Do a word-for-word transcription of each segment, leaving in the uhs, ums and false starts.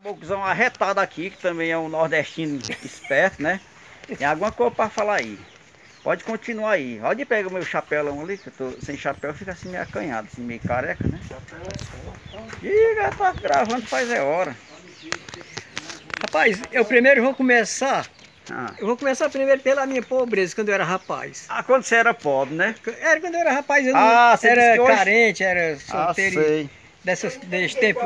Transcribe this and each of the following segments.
caboclozão arretado aqui, que também é um nordestino esperto, né? Tem alguma coisa para falar aí. Pode continuar aí. Pode pegar o meu chapéu ali, que eu tô sem chapéu, fica assim meio acanhado, assim meio careca, né? Diga, tá gravando faz é hora. Rapaz, eu primeiro vou começar. Ah. Eu vou começar primeiro pela minha pobreza, quando eu era rapaz. Ah, quando você era pobre, né? Era quando eu era rapaz, eu não Ah, você disse era que hoje... carente, era solteiro. Ah, sei. Dessas, desse tempo.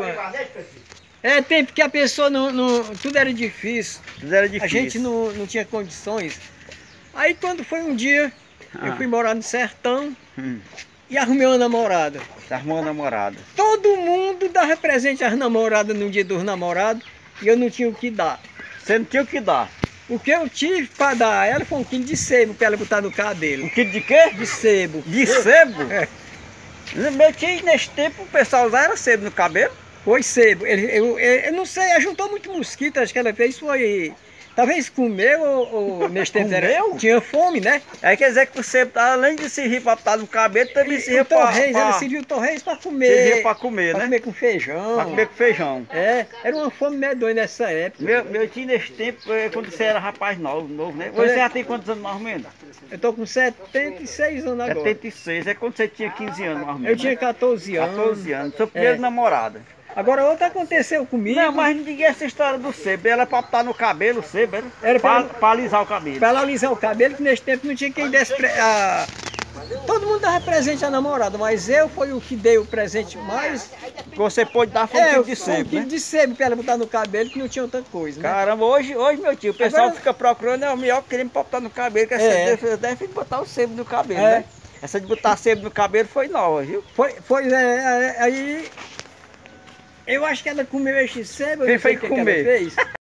É tempo que a pessoa não, não. Tudo era difícil. Tudo era difícil. A gente não, não tinha condições. Aí quando foi um dia, Ah. eu fui morar no sertão Hum. e arrumei uma namorada. Você arrumou uma namorada. Todo mundo dava presente às namoradas no dia dos namorados e eu não tinha o que dar. Você não tinha o que dar. O que eu tive para dar a ela foi um quilo de sebo para ela botar no cabelo. Um quilo de quê? De sebo. De sebo? É. Meu tio, nesse tempo o pessoal usava sebo no cabelo. Foi sebo. Ele, eu, eu, eu não sei, ela juntou muito mosquito, acho que ela fez foi... Talvez comeu ou, ou nesse tempo era, tinha fome, né? Aí quer dizer que o sebo, além de servir para botar no cabelo, também servia para... Torresmo, ela serviu o torresmo para comer. Servia para comer, pra né? comer com feijão. Para comer com feijão. É, era uma fome medonha nessa época. Meu, meu tio, nesse tempo, quando você era rapaz novo, novo né? Hoje você já tem quantos anos mais ou menos? Eu tô com setenta e seis anos agora. setenta e seis, é quando você tinha quinze anos mais ou menos. Eu tinha quatorze anos. quatorze anos, sua primeira É. namorada. Agora outra aconteceu comigo. Não, mas não diga essa história do sebo. Ela é para botar no cabelo, o sebo, era, Era para, pra- para alisar o cabelo. Pra ela alisar o cabelo, que nesse tempo não tinha quem desse... Pre... a- Todo mundo dava presente à namorada, mas eu fui o que dei o presente mais... Você pode dar foi um É, quilo de foi um sebo, quilo né? de sebo pra ela botar no cabelo, que não tinha outra coisa, né? Caramba, hoje, hoje, meu tio, o pessoal Agora- fica procurando, é o melhor que pra botar no cabelo, que essa É. deve, deve botar o sebo no cabelo, É. né? Essa de botar sebo no cabelo foi nova, viu? Foi, foi é, é, aí... Eu acho que ela comeu esse sebo, eu Quem não sei foi o que que ela comer? fez.